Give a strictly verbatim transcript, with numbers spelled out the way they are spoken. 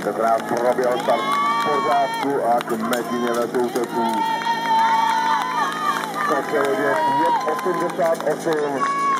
Tentokrát proběhl start v pořádku a k metině letouteků. Kočelově pět osmdesát osm.